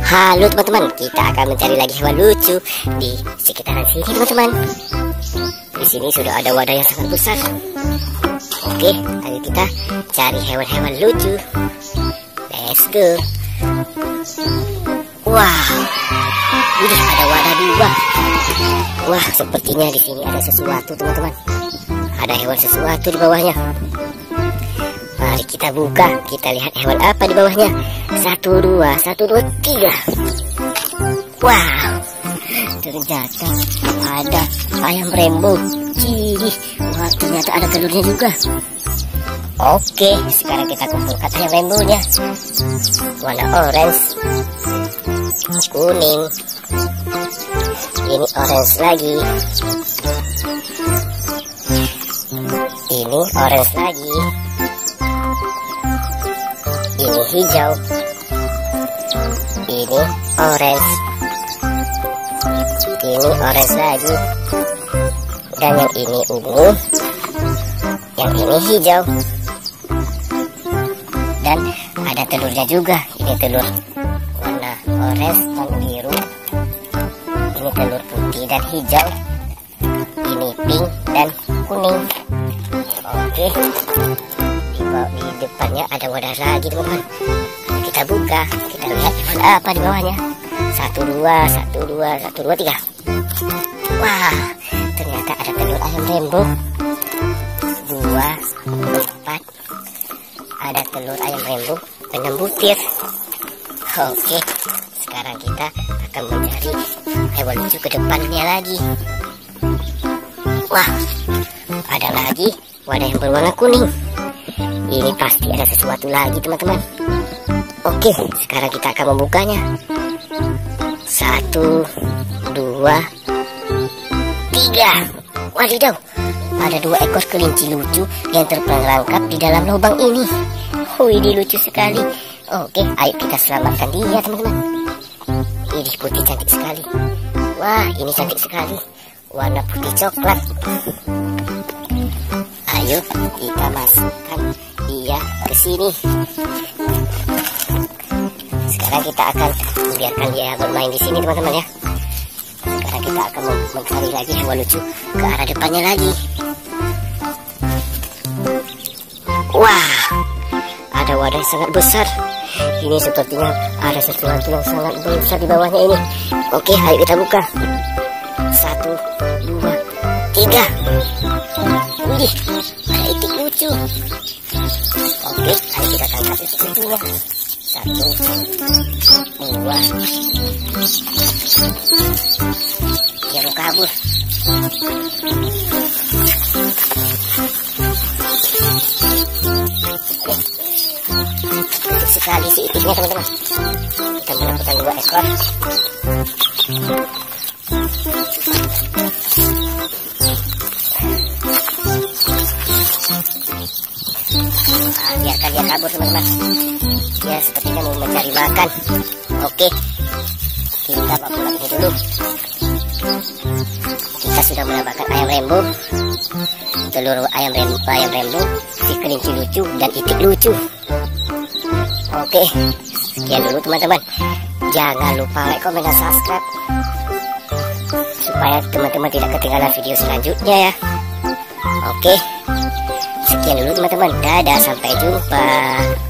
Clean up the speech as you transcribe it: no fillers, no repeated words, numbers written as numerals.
Halo teman-teman, kita akan mencari lagi hewan lucu di sekitaran sini teman-teman. Di sini sudah ada wadah yang sangat besar. Oke, ayo kita cari hewan-hewan lucu. Let's go. Wow, ini ada wadah dua. Wah, sepertinya di sini ada sesuatu teman-teman. Ada hewan sesuatu di bawahnya. Mari kita buka, kita lihat hewan apa di bawahnya. 1, 2, 1, 2, 3. Wow, ternyata ada ayam rainbow. Jadi, wah ternyata ada telurnya juga. Oke, sekarang kita kumpulkan ayam rainbow-nya. Warna orange, kuning, ini orange lagi, ini orange lagi, ini hijau, ini orange, ini orange lagi, dan yang ini ungu, yang ini hijau, dan ada telurnya juga. Ini telur warna orange dan biru, ini telur putih dan hijau, ini pink dan kuning. Oke, di depannya ada wadah lagi teman-teman. Kita buka, kita lihat apa di bawahnya. 1, 2, 1, 2, 1, 2, 3. Wah, ternyata ada telur ayam rainbow. 2, 4. Ada telur ayam rainbow 6 butir. Oke, sekarang kita akan mencari hewan lucu ke depannya lagi. Wah, ada lagi wadah yang berwarna kuning. Ini pasti ada sesuatu lagi teman-teman. Oke, sekarang kita akan membukanya. 1, 2, 3. Wadidaw, ada 2 ekor kelinci lucu yang terperangkap di dalam lubang ini. Wih, ini lucu sekali. Oke, ayo kita selamatkan dia teman-teman. Ini putih cantik sekali. Wah, ini cantik sekali. Warna putih coklat. Ayo kita masukkan dia ke sini. Sekarang kita akan membiarkan dia bermain di sini teman-teman ya. Sekarang kita akan mencari lagi hewan lucu ke arah depannya lagi. Wah, ada wadah yang sangat besar. Ini sepertinya ada sesuatu yang sangat besar di bawahnya ini. Oke, ayo kita buka. 1, 2, 3. Wih, ada itik lucu. Oke, ayo kita tangkap itik lucunya. 1, 2. Dia mau kabur. Cantik sekali si itiknya teman-teman. Kita mendapatkan 2 ekor. Biarkan dia kabur teman-teman. Dia sepertinya mau mencari makan. Oke, kita bawa pulang ini dulu. Kita sudah mendapatkan ayam rainbow, telur ayam rainbow, si kelinci lucu dan itik lucu. Oke, sekian dulu teman-teman. Jangan lupa like, komen, dan subscribe supaya teman-teman tidak ketinggalan video selanjutnya ya. Oke, sekian dulu teman-teman. Dadah, sampai jumpa.